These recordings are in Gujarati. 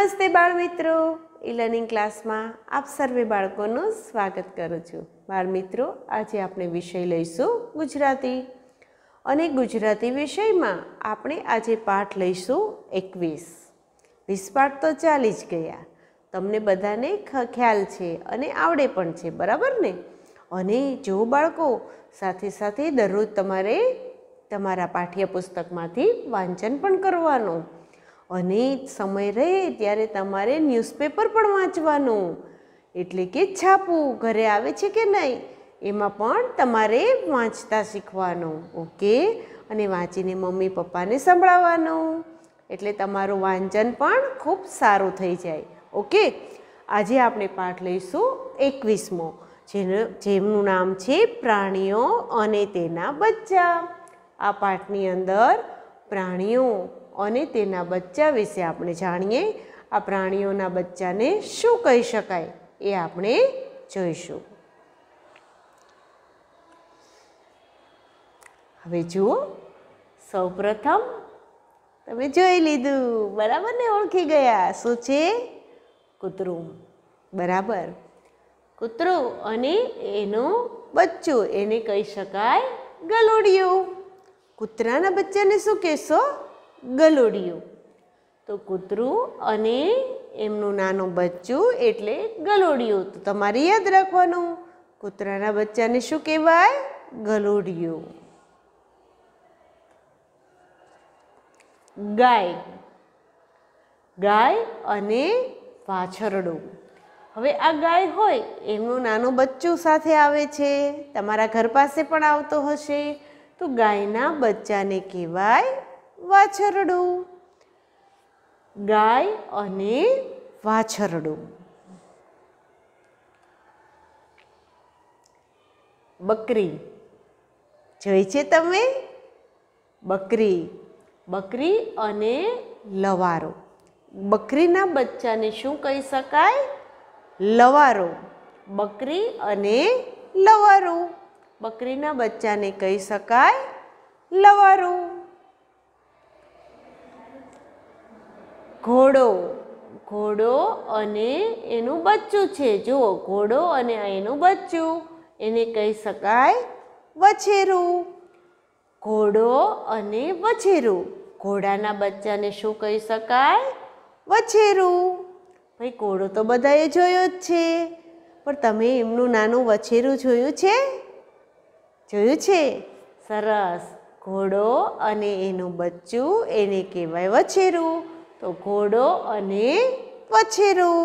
નમસ્તે બાળ મિત્રો, ઈ લર્નિંગ ક્લાસમાં આપ સર્વે બાળકોનું સ્વાગત કરું છું। બાળ મિત્રો, આજે આપણે વિષય લઈશું ગુજરાતી અને ગુજરાતી વિષયમાં આપણે આજે પાઠ લઈશું 21। 20 પાઠ તો ચાલી જ ગયા, તમને બધાને ખ્યાલ છે અને આવડે પણ છે, બરાબર ને? અને જો બાળકો, સાથે સાથે દરરોજ તમારે તમારા પાઠ્યપુસ્તકમાંથી વાંચન પણ કરવાનું અને સમય રહે ત્યારે તમારે ન્યૂઝપેપર પણ વાંચવાનું, એટલે કે છાપવું ઘરે આવે છે કે નહીં એમાં પણ તમારે વાંચતા શીખવાનું, ઓકે? અને વાંચીને મમ્મી પપ્પાને સંભળાવવાનું, એટલે તમારું વાંચન પણ ખૂબ સારું થઈ જાય, ઓકે? આજે આપણે પાઠ લઈશું 21મો, જેમનું નામ છે પ્રાણીઓ અને તેના બચ્ચા। આ પાઠની અંદર પ્રાણીઓ અને તેના બચ્ચા વિશે આપણે જાણીએ। આ પ્રાણીઓના બચ્ચાને શું કહી શકાય એ આપણે જોઈશું। હવે જુઓ, સૌપ્રથમ તમે જોઈ લીધું, બરાબર ને? ઓળખી ગયા, શું છે? કૂતરું, બરાબર। કૂતરું અને એનું બચ્ચું, એને કહી શકાય ગલુડિયું। કૂતરાના બચ્ચાને શું કહેશો? ગલુડિયું। તો કૂતરું અને એમનું નાનું બચ્ચું એટલે ગલુડિયું। તો તમારે યાદ રાખવાનું, કૂતરાના બચ્ચાને શું કહેવાય? ગલુડિયું। ગાય, ગાય અને વાછરડું। હવે આ ગાય હોય એમનું નાનું બચ્ચું સાથે આવે છે, તમારા ઘર પાસે પણ આવતો હશે, તો ગાયના બચ્ચાને કહેવાય વાછરડું। ગાય અને વાછરડું। બકરી જોઈ છે તમે? બકરી, બકરી અને લવારો। બકરીના બચ્ચાને શું કહી શકાય? લવારો। બકરી અને લવારો, બકરીના બચ્ચાને કહી શકાય લવારો। ઘોડો, ઘોડો અને એનું બચ્ચું છે, જુઓ, ઘોડો અને એનું બચ્ચું, એને કહી શકાય વછેરું। ઘોડો અને વછેરું, ઘોડાના બચ્ચાને શું કહી શકાય? વછેરું। ભાઈ, ઘોડો તો બધાએ જોયો જ છે, પણ તમે એમનું નાનું વછેરું જોયું છે? જોયું છે? સરસ। ઘોડો અને એનું બચ્ચું એને કહેવાય વછેરું। તો ઘોડો અને વછેરું।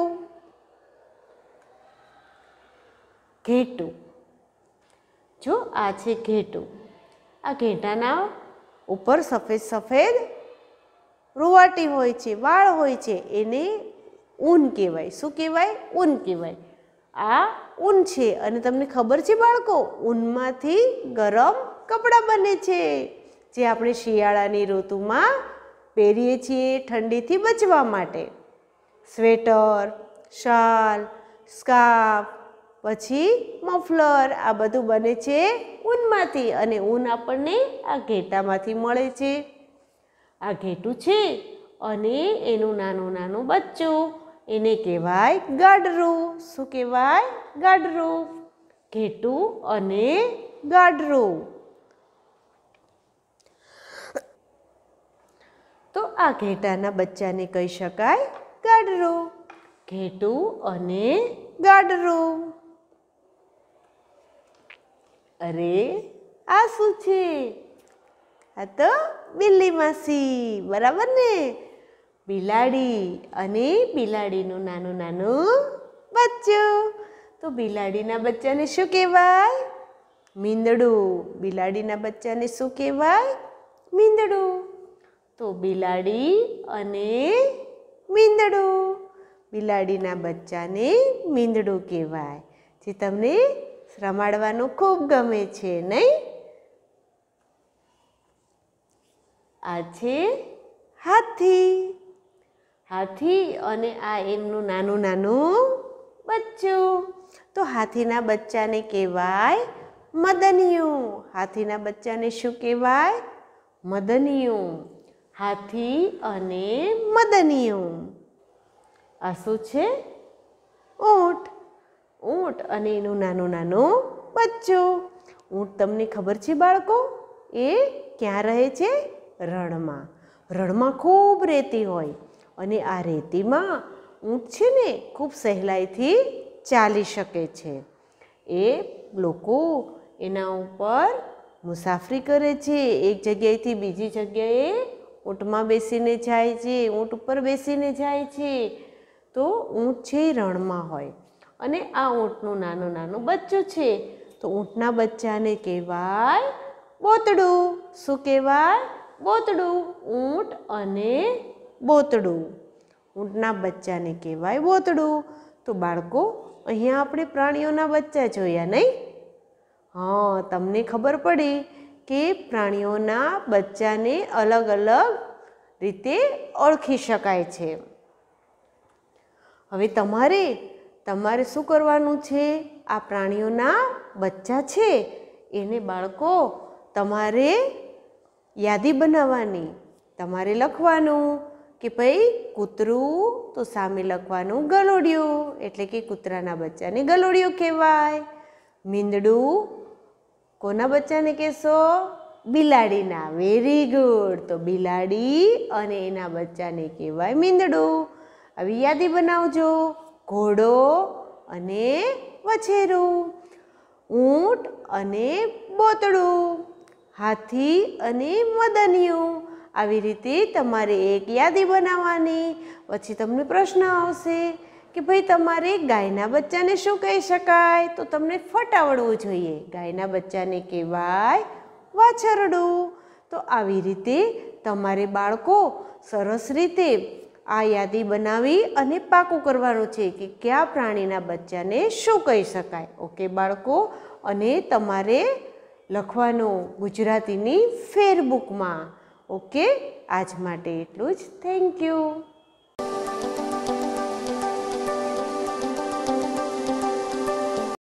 ઘેટું, જો આ છે ઘેટું। આ ઘેટાના ઉપર સફેદ સફેદ રૂવાટી હોય છે, વાળ હોય છે, એને ઊન કહેવાય। શું કહેવાય? ઊન કહેવાય। આ ઊન છે અને તમને ખબર છે બાળકો, ઊનમાંથી ગરમ કપડાં બને છે, જે આપણે શિયાળાની ઋતુમાં પહેરીએ છીએ ઠંડીથી બચવા માટે। સ્વેટર, શાલ, સ્કાર્ફ, પછી મફલર, આ બધું બને છે ઊનમાંથી, અને ઊન આપણને આ ઘેટામાંથી મળે છે। આ ઘેટું છે અને એનું નાનું નાનું બચ્ચું, એને કહેવાય ગાડરું। શું કહેવાય? ગાડરું। ઘેટું અને ગાડરું। તો આ ઘેટાના બચ્ચાને કહી શકાય ગાડરું। ઘેટું અને ગાડરું। અરે, આ શું છે? આ તો બિલ્લી માસી, બરાબર ને? બિલાડી અને બિલાડીનું નાનું નાનું બચ્ચું, તો બિલાડીના બચ્ચાને શું કહેવાય? મીંદડું। બિલાડીના બચ્ચાને શું કહેવાય? મીંદડું। તો બિલાડી અને મીંદડું, બિલાડીના બચ્ચાને મીંદડું કહેવાય, જે તમને રમાડવાનું ખૂબ ગમે છે, નહીં? આ છે હાથી। હાથી અને આ એમનું નાનું નાનું બચ્ચું, તો હાથીના બચ્ચાને કહેવાય મદનિયું। હાથીના બચ્ચાને શું કહેવાય? મદનિયું। હાથી અને મદનિયું। આ શું છે? ઊંટ. ઊંટ અને એનું નાનું નાનું બચ્ચું. ઊંટ તમને ખબર છે બાળકો, એ ક્યાં રહે છે? રણમાં. રણમાં ખૂબ રેતી હોય અને આ રેતીમાં ઊંટ છે ને ખૂબ સહેલાઈથી ચાલી શકે છે. એ લોકો એના ઉપર મુસાફરી કરે છે. એક જગ્યાએથી બીજી જગ્યાએ ઊંટમાં બેસીને જાય છે, ઊંટ ઉપર બેસીને જાય છે. તો ઊંટ છે એ રણમાં હોય અને આ ઊંટનું નાનું નાનું બચ્ચું છે. તો ઊંટના બચ્ચાને કહેવાય બોતડું. શું કહેવાય? બોતડું. ઊંટ અને બોતડું. ઊંટના બચ્ચાને કહેવાય બોતડું. તો બાળકો, અહીંયા આપણે પ્રાણીઓના બચ્ચા જોયા નહીં? હા, તમને ખબર પડી કે પ્રાણીઓના બચ્ચાને અલગ અલગ રીતે ઓળખી શકાય છે. હવે તમારે શું કરવાનું છે? આ પ્રાણીઓના બચ્ચા છે એને બાળકો તમારે યાદી બનાવવાની. તમારે લખવાનું કે ભાઈ કૂતરું, તો સામે લખવાનું ગલોડિયું, એટલે કે કૂતરાના બચ્ચાને ગલોડિયું કહેવાય. મીંદડું, કોના બચ્ચાને કહેશો? બિલાડીના. Very good. તો બિલાડી અને એના બચ્ચાને કહેવાય મીંદડું. આવી યાદી બનાવજો. ઘોડો અને વછેરું, ઊંટ અને બોતડું, હાથી અને મદનિયું. આવી રીતે તમારે એક યાદી બનાવવાની. પછી તમને પ્રશ્ન આવશે કે ભાઈ તમારે ગાયના બચ્ચાને શું કહી શકાય? તો તમને ફટ આવડવું જોઈએ. ગાયના બચ્ચાને કહેવાય વાછરડું. તો આવી રીતે તમારે બાળકો સરસ રીતે આ યાદી બનાવી અને પાકું કરવાનું છે કે કયા પ્રાણીના બચ્ચાને શું કહી શકાય. ઓકે બાળકો, અને તમારે લખવાનું ગુજરાતીની ફેરબુકમાં. ઓકે, આજ માટે એટલું જ. Thank you.